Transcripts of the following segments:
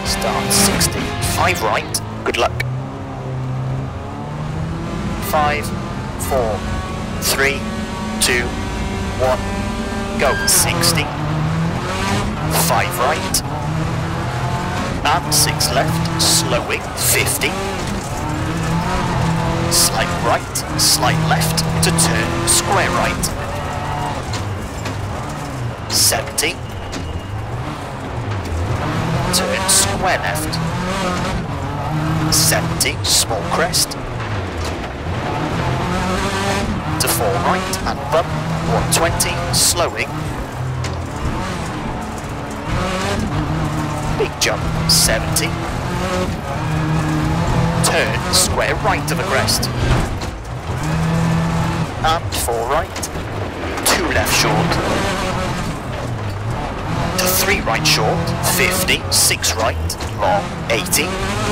Start 60. 5 right. Good luck. 5, 4, 3, 2, 1. Go. 60. 5 right. And 6 left. Slowing. 50. Slight right, slight left to turn square right. 70. Turn square left. 70, small crest. To 4 right and bump. 120, slowing. Big jump, 70. Turn square right of a crest. And 4 right. 2 left short. To 3 right short. 50. 6 right. Long. 80.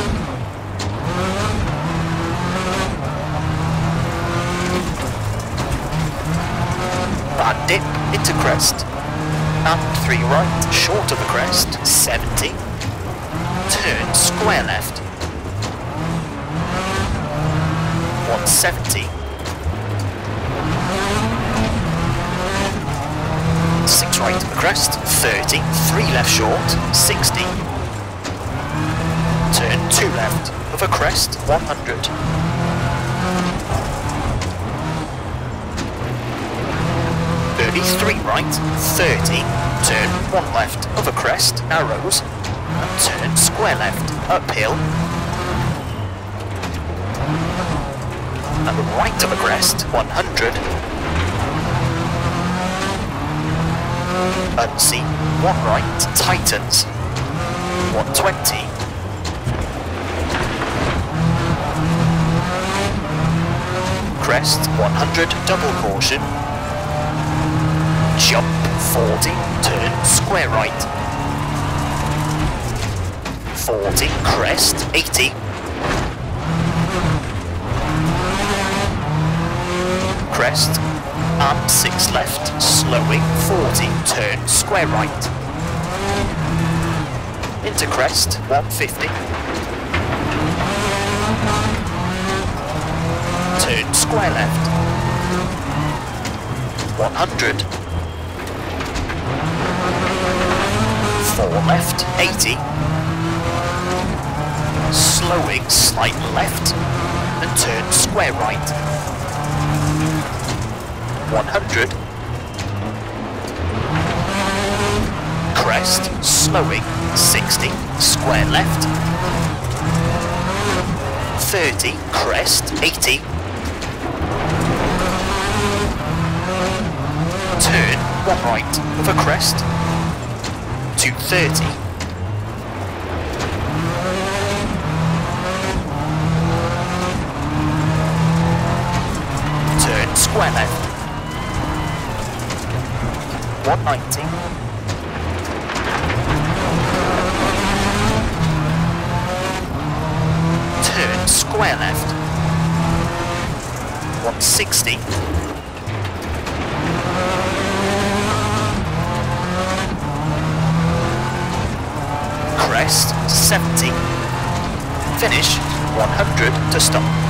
Bad dip into crest. And 3 right. Short of the crest. 70. Turn square left. 170. 6 right of the crest, 30, 3 left short, 60. Turn 2 left of a crest, 100. 33 right, 30, turn 1 left of a crest, narrows, and turn square left, uphill. And right of a crest, 100. Unseen, 1 right, tightens, 120. Crest, 100, double caution. Jump, 40, turn square right. 40, crest, 80. Crest, and 6 left, slowing, 40, turn square right. Into crest, 150. Turn square left. 100. 4 left, 80. Slowing, slight left, and turn square right. 100. Crest, slowing, 60, square left. 30, crest, 80. Turn, 1 right, of a crest. 230. Turn, square left. 190. Turn square left. 160. Crest 70. Finish 100 to stop.